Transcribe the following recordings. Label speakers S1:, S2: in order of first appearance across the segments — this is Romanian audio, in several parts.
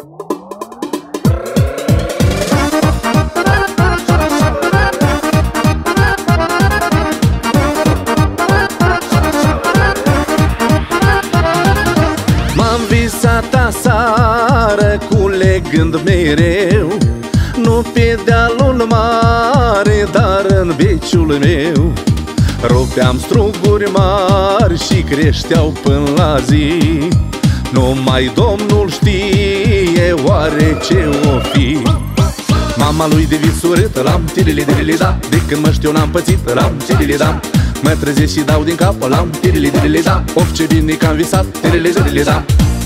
S1: M-am visat aseară culegând mereu, nu pe dealul mare, dar în beciul meu. Rupeam struguri mari și creșteau până la zi. Numai Domnul știe oare ce o fi. Mama lui de vis urâtă, l-am tirili-dirili-da. De când mă știu n-am pățit, l-am tirili-da. Mă trezesc și dau din cap, l-am tirili-dirili-da. Of, ce bine că am visat, tirili-dirili-da.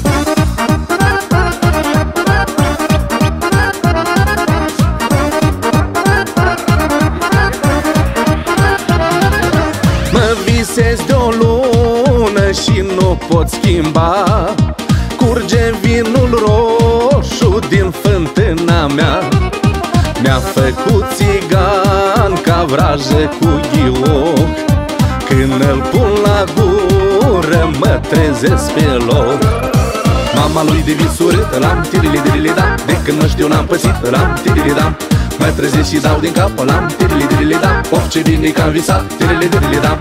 S1: Mă visez de o lună și nu pot schimba. Curge vinul roșu din fântâna mea. Mi-a făcut țigan ca vrajă cu ghioc. Când îl pun la gură mă trezesc pe loc. Mama lui de vis urâtă, l-am tirili-dirili-da. De când nu știu n-am pățit, l-am tirili-da. Mă trezesc și dau din cap, l-am tirili-dirili-da. Of, ce bine că am visat, tirili-dirili-da.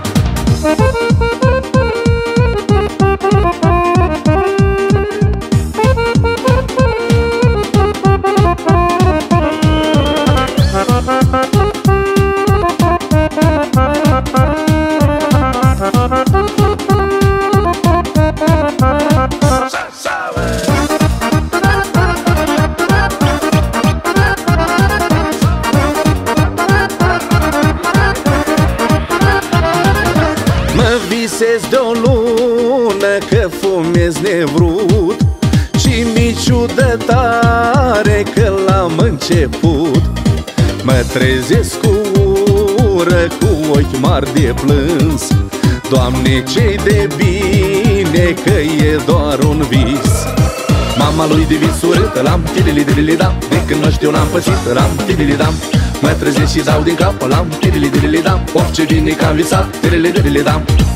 S1: Mă visez de o lună că fumez nevrut și mi-i ciudă tare că l-am început. Mă trezesc cu ură, cu ochi mari de plâns. Doamne, ce-i de bine că e doar un vis. Mama lui de vis urâtă, l-am tirili-dirili-da. De când nu știu n-am pățit, l-am tirili-da. Mă trezesc și dau din cap, l-am tirili-dirili-da. Of, ce bine că am visat, tirili-dirili-da.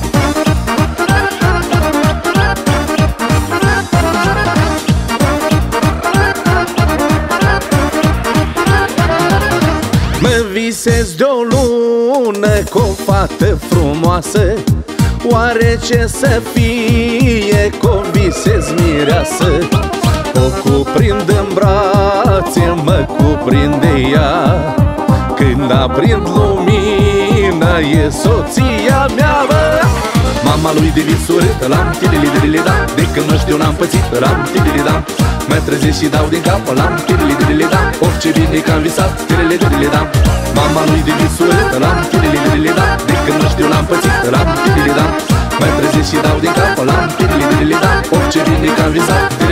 S1: Mă visez de o lună cu o fată frumoasă. Oare ce să fie că-o visez mireasă? O cuprind în brațe, mă cuprinde ea. Când aprind lumina e soția mea, bă. Mama lui de vis urâtă, l-am tirili-dirili-da. De când nu știu n-am pățit, l-am tirili-da. Mă trezesc și dau din cap, l-am tirili-dirili-da. Of, ce bine că am visat, tirili-dirili-da. Mama lui de vis urâtă, l-am tirili-dirili-da. De când nu știu n-am pățit, l-am tirili-da. Mă trezesc și dau din cap, l-am tirili-dirili-da. Of, ce bine că am visat.